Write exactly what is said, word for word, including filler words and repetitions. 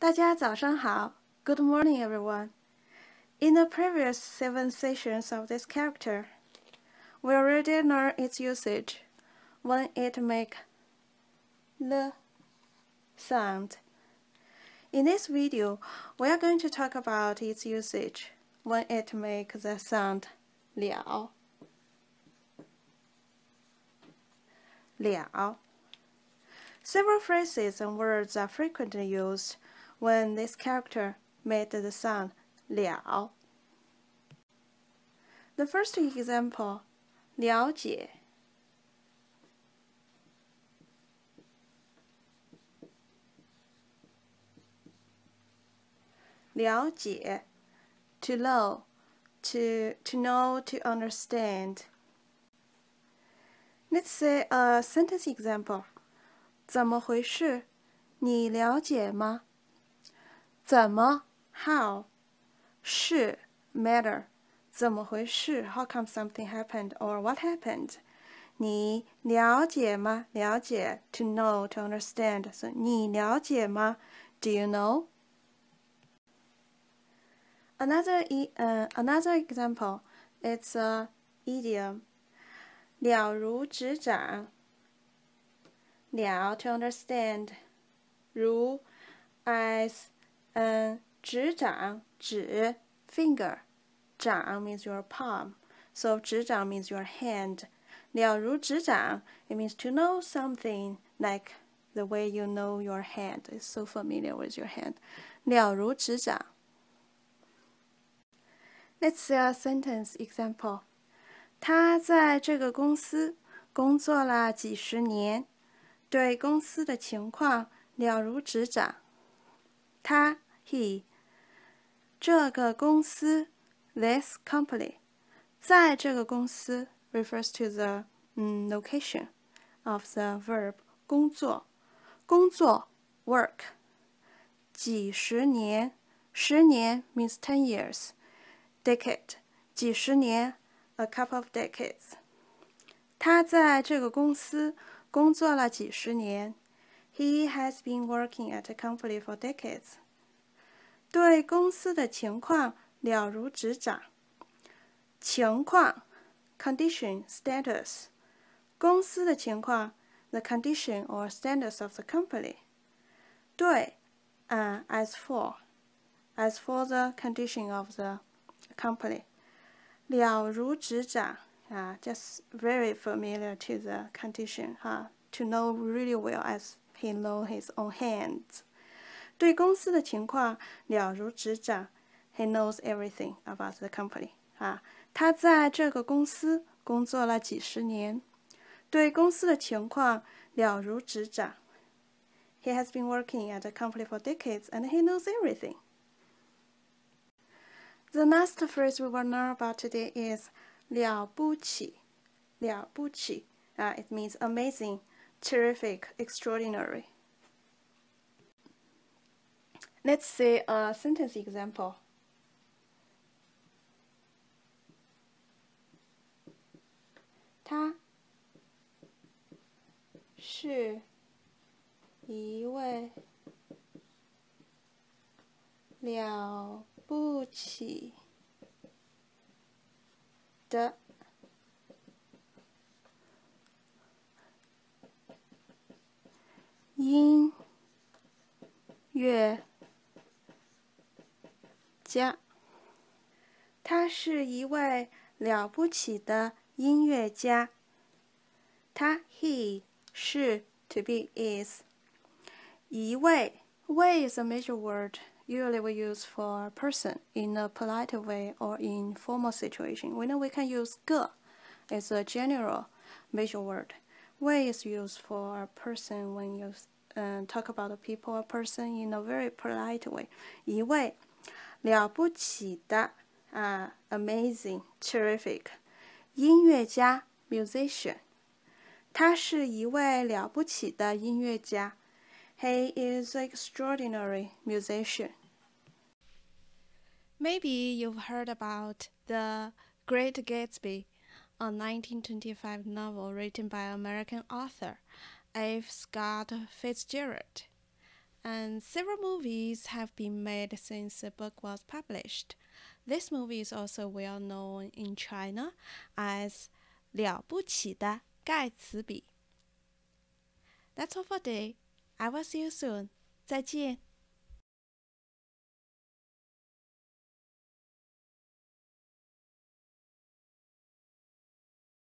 大家早上好 Good morning, everyone. In the previous seven sessions of this character, we already learned its usage when it makes the sound. In this video, we are going to talk about its usage when it makes the sound 了. 了. Several phrases and words are frequently used when this character made the sound 了. The first example, 了解. 了解 to know, to, to know, to understand. Let's say a sentence example. 怎么回事？你了解吗？怎么 how 是 matter 怎么回事 how come something happened or what happened 你了解吗？了解 to know, to understand. So 你了解吗？ Do you know? Another, uh, another example, it's a idiom. 了如指掌了 to understand 如 as 嗯指掌指 finger 掌 means your palm, so 指掌 means your hand. 了如指掌 it means to know something like the way you know your hand is so familiar with your hand. 了如指掌. Let's see a sentence example. 他在这个公司工作了几十年，对公司的情况了如指掌。他 he 这个公司 this company 在这个公司 refers to the、um, location of the verb 工作工作 work 几十年十年 means ten years decade 几十年 a couple of decades 他在这个公司工作了几十年 He has been working at a company for decades. 对公司的情况了如指掌。情况 condition, status. 公司的情况 the condition or status of the company. 对 uh, as for. As for the condition of the company. 了如指掌 uh, just very familiar to the condition. Huh? To know really well as he knows his own hands. 对公司的情况了如指掌 He knows everything about the company. 啊，他在这个公司工作了几十年，对公司的情况了如指掌 He has been working at the company for decades and he knows everything. The last phrase we will learn about today is 了不起了不起 uh, It means amazing, terrific, extraordinary. Let's see a sentence example. 他是一位了不起的音乐家。他是一位了不起的音乐家。他 he 是 to be is 一位 位 is a major word usually we use for a person in a polite way or in formal situation. We know we can use 个 as a general major word. 位 is used for a person when you uh, talk about a people or person in a very polite way. 一位了不起的啊、uh, amazing, terrific 音乐家 musician 他是一位了不起的音乐家 He is an extraordinary musician. Maybe you've heard about The Great Gatsby, a nineteen twenty-five novel written by American author F. Scott Fitzgerald. and several movies have been made since the book was published. This movie is also well known in China as 了不起的盖茨比。That's all for today. I will see you soon. 再见。